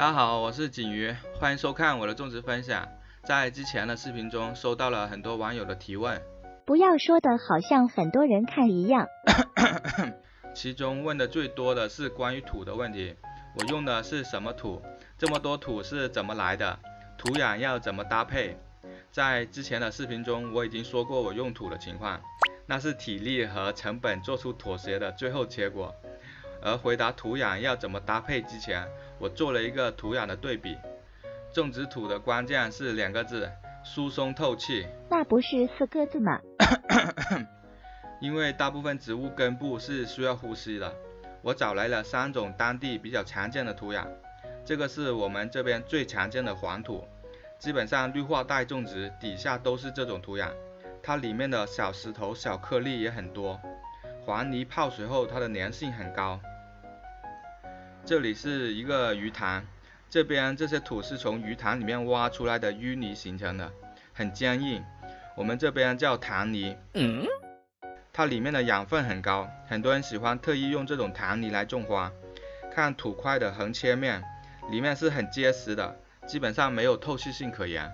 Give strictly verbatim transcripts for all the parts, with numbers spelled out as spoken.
大家好，我是锦鱼，欢迎收看我的种植分享。在之前的视频中收到了很多网友的提问， 不要说的好像很多人看一样。 其中问的最多的是关于土的问题，我用的是什么土？这么多土是怎么来的？土壤要怎么搭配？在之前的视频中我已经说过我用土的情况，那是体力和成本做出妥协的最后结果。而回答土壤要怎么搭配之前，我做了一个土壤的对比。种植土的关键是两个字：疏松透气。 那不是四个字吗？ 因为大部分植物根部是需要呼吸的，我找来了三种当地比较常见的土壤。这个是我们这边最常见的黄土，基本上绿化带种植底下都是这种土壤，它里面的小石头、小颗粒也很多。黄泥泡水后，它的粘性很高。这里是一个鱼塘，这边这些土是从鱼塘里面挖出来的淤泥形成的，很坚硬，我们这边叫塘泥。嗯，它里面的养分很高，很多人喜欢特意用这种塘泥来种花。看土块的横切面，里面是很结实的，基本上没有透气性可言。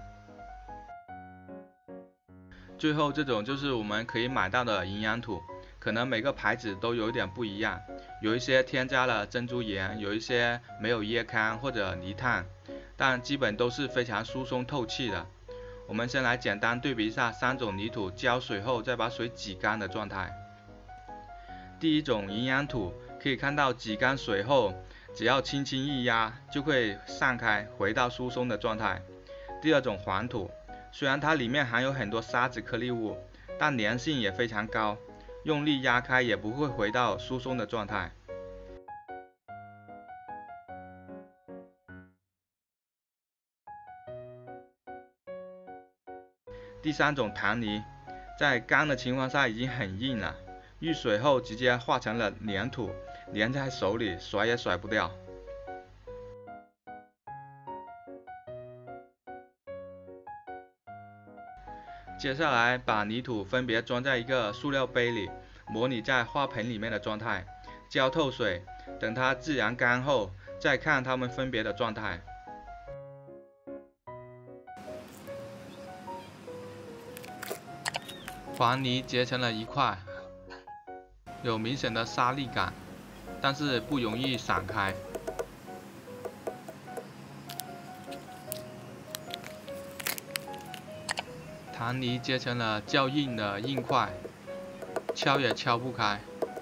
最后这种就是我们可以买到的营养土，可能每个牌子都有点不一样，有一些添加了珍珠岩，有一些没有椰糠或者泥炭，但基本都是非常疏松透气的。我们先来简单对比一下三种泥土浇水后再把水挤干的状态。第一种营养土，可以看到挤干水后，只要轻轻一压就会散开，回到疏松的状态。第二种黄土，虽然它里面含有很多沙子颗粒物，但粘性也非常高，用力压开也不会回到疏松的状态。第三种塘泥，在干的情况下已经很硬了，遇水后直接化成了粘土，粘在手里甩也甩不掉。接下来把泥土分别装在一个塑料杯里，模拟在花盆里面的状态，浇透水，等它自然干后再看它们分别的状态。黄泥结成了一块，有明显的沙粒感，但是不容易散开。塘泥结成了较硬的硬块，敲也敲不开。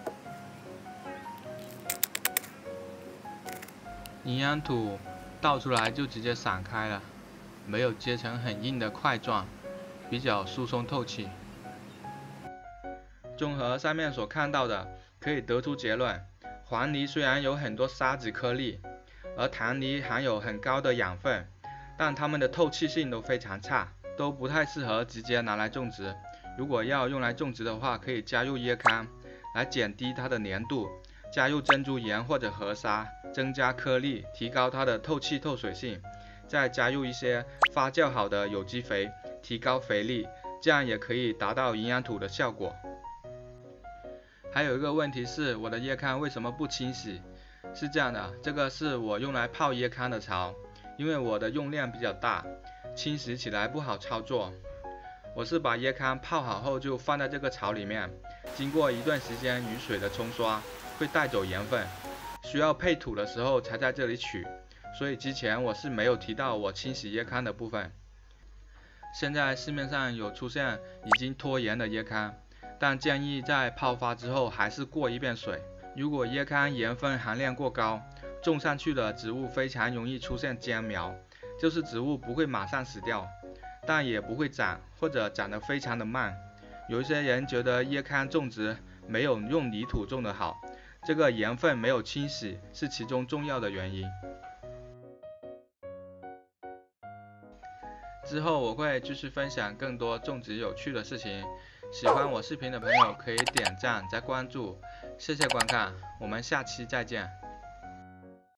营养土倒出来就直接散开了，没有结成很硬的块状，比较疏松透气。综合上面所看到的，可以得出结论：黄泥虽然有很多沙子颗粒，而塘泥含有很高的养分，但它们的透气性都非常差，都不太适合直接拿来种植。如果要用来种植的话，可以加入椰糠来减低它的粘度，加入珍珠岩或者河沙，增加颗粒，提高它的透气透水性，再加入一些发酵好的有机肥，提高肥力，这样也可以达到营养土的效果。还有一个问题是，我的椰糠为什么不清洗？是这样的，这个是我用来泡椰糠的槽，因为我的用量比较大，清洗起来不好操作。我是把椰糠泡好后就放在这个槽里面，经过一段时间雨水的冲刷，会带走盐分，需要配土的时候才在这里取，所以之前我是没有提到我清洗椰糠的部分。现在市面上有出现已经脱盐的椰糠，但建议在泡发之后还是过一遍水。如果椰糠盐分含量过高，种上去的植物非常容易出现秧苗，就是植物不会马上死掉，但也不会长，或者长得非常的慢。有一些人觉得椰糠种植没有用泥土种得好，这个盐分没有清洗是其中重要的原因。之后我会继续分享更多种植有趣的事情，喜欢我视频的朋友可以点赞加关注，谢谢观看，我们下期再见。